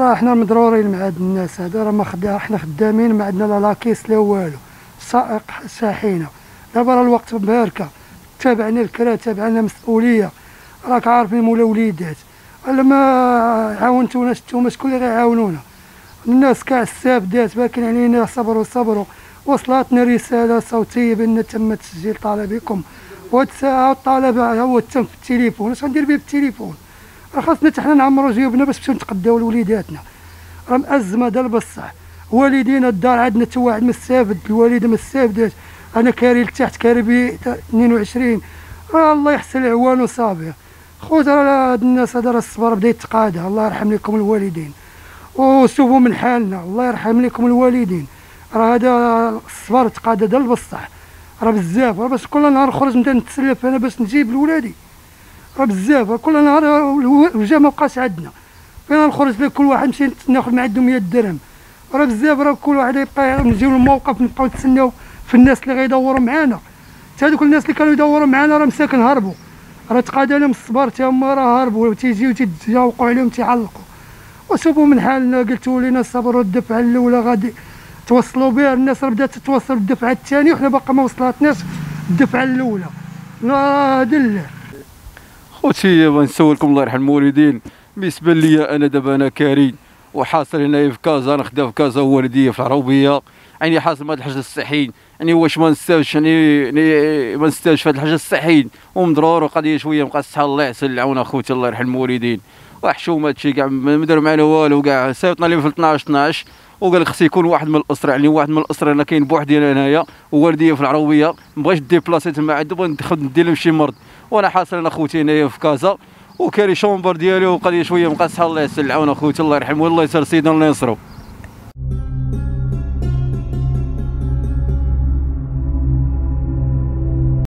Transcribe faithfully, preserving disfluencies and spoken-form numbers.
راه حنا مضرورين مع هاد الناس هذا، راه ما خدا حنا خدامين ما عندنا لا لاكيس لا والو، سائق شاحنه. دابا راه الوقت باركه، تابعنا الكرا تابعنا مسؤوليه، راك عارفين مولا وليدات. الا ما عاونتوناش نتوما شكون اللي غيعاونونا؟ الناس كاع السابدات باكين علينا، صبروا صبروا. وصلتنا رساله صوتيه بان تم تسجيل طلبكم، وهاد الساعه الطلب هو تم في التليفون. اش غندير به بالتليفون؟ راه خاصنا حتى حنا نعمروا جيوبنا باش نمشيو نتقداو لوليداتنا. راه مأزمه دابا بصح، والدينا الدار عندنا حتى واحد ما استافد، الوالده ما استافداش. انا كاري لتحت كاري ب اثنين وعشرين، راه الله يحسن العوان وصابر. خوت راه هاد الناس هذا راه الصبر بدا يتقاضى، الله يرحم لكم الوالدين وسوبوا من حالنا، الله يرحم لكم الوالدين. راه هذا الصبر تقاضى ديال بصح، راه بزاف. راه باش كل نهار نخرج نبدا نتسلف انا باش نجيب لولادي، راه بزاف. كل نهار الوجه ما بقاش عندنا، فين نخرج لكل واحد نمشي ناخذ من عنده مية درهم، راه بزاف. راه كل واحد يبقى نجيو للموقف نبقاو نتسناو في الناس اللي غيدوروا معانا. حتى هذوك الناس اللي كانوا يدوروا معانا راه مساكن هربوا، راه تقاضى لهم الصبر تا هما راه هربوا، تيجيو تيتجاوقوا عليهم تيعلقوا. وسوبوا من حالنا، قلتوا لينا صبروا الدفعه الاولى غادي توصلوا بها. الناس راه بدات تتوصل بالدفعه الثانيه وحنا باقا ما وصلتناش الدفعه الاولى. لا دله خوتي بغيت نسولكم الله يرحم الوالدين. بالنسبه ليا انا دابا انا كاري وحاصل هنايا في كازا، انا خدام في كازا والديا في العروبيه. يعني حاصل مع هاد الحاجه الصحيين، يعني واش ما نستاوش يعني, يعني ما نستاوش في هاد الحاجه الصحيين ومضرور وقضيه شويه مبقى الصحه. الله يحسن العون اخوتي الله يرحم الوالدين. وحشومه هادشي كاع ما داروا معنا والو كاع. ساوطنا لي في اثناش اثناش وقال لك خص يكون واحد من الاسره، يعني واحد من الاسره. انا كاين بوحدي انا هنايا ووالديا في العروبيه، ما بغيتش ديبلاسي تما عندو، بغيت ندخل ندير لهم شي مرض. وانا حاصل انا خوتي هنايا في كازا وكاري شومبر ديالي وقضيه شويه مبقى الصحه. الله يحسن العون اخوتي الله يرحمه والله يسر سيدنا الله ينصرو.